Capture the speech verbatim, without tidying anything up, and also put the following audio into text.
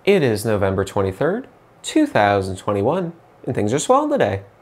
It is November twenty-third, two thousand twenty-one, and things are swell today.